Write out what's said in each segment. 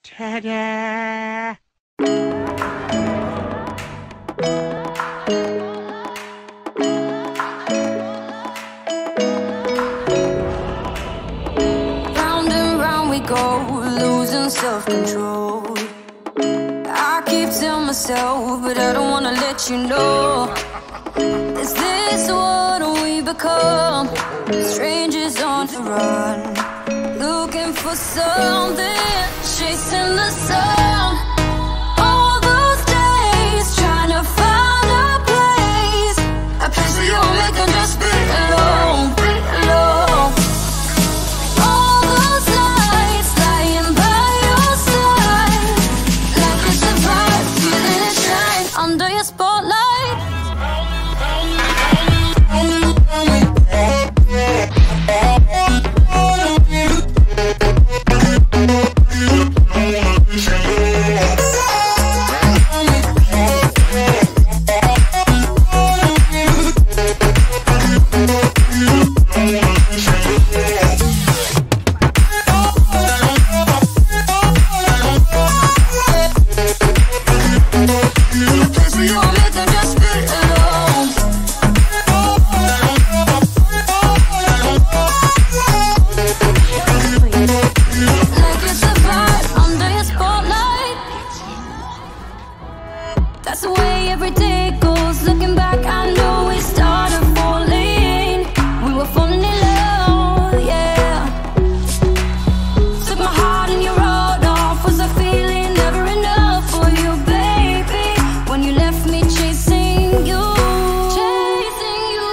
Ta-da! Round and round we go, losing self-control. I keep telling myself, but I don't wanna let you know. Is this what we become? Strangers on the run, looking for something, chasing the sun. All those days, trying to find a place where you'll make them just be alone, be alone. All those nights, lying by your side, like a surprise, feeling it shine under your spotlight. That's the way every day goes. Looking back, I know we started falling. We were falling in love, yeah. Took my heart and you wrote off. Was I feeling never enough for you, baby? When you left me chasing you, chasing you.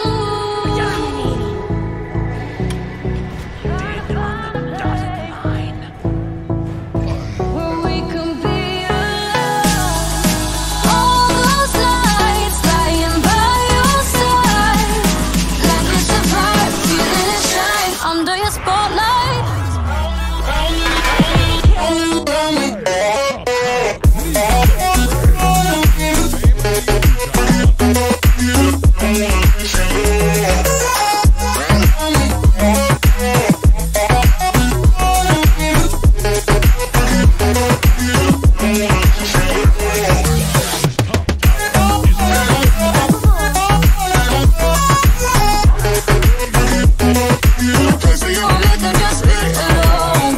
Where we can be alone. All those nights, lying by your side, like a surprise, feeling it shine under your spotlight. You'll make them just be alone.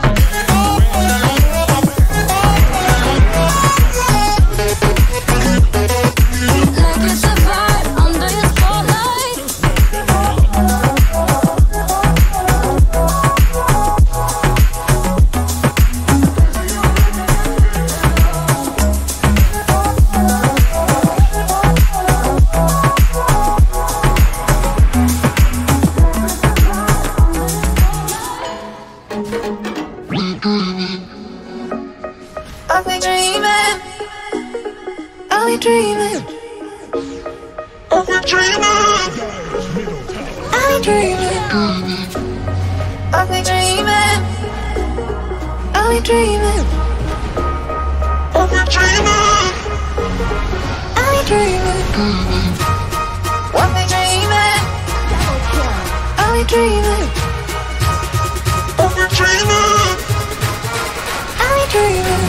Like it's a vibe under your spotlight. I've been dreaming, I've been dreaming, I've been dreaming, I've been dreaming, I've been dreaming, I've been dreaming, I've been dreaming, I've been dreaming, I've been dreaming, I've been dreaming, I've been dreaming, I've been dreaming.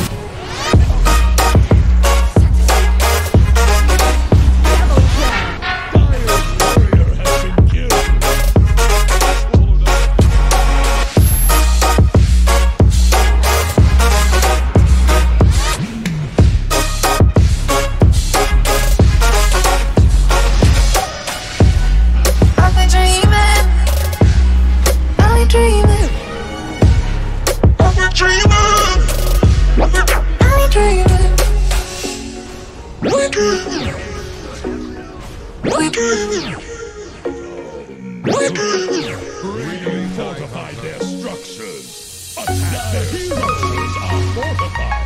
I've been dreaming, I've been dreaming, I've been dreaming, I've been dreaming, we're dreaming, we're dreaming, we're dreaming. Bring fortified their structures. Attack the heroes are fortified.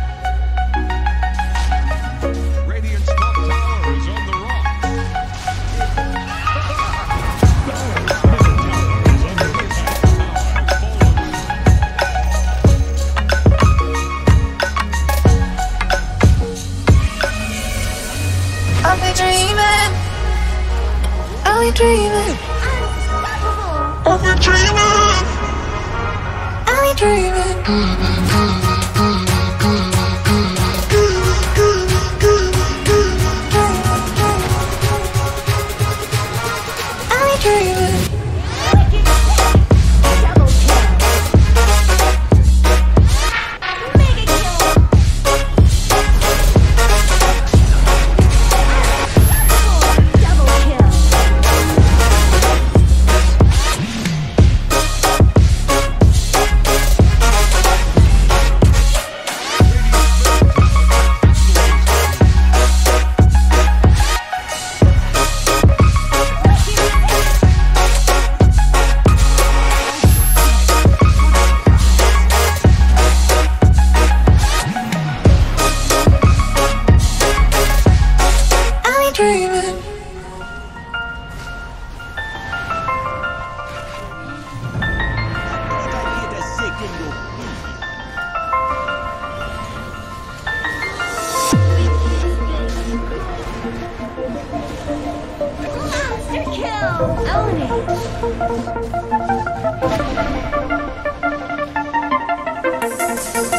Radiant's top tower is on the rocks. I've been dreaming, I've been dreaming, I've been dreaming, I've been dreaming. Monster kill! Own it!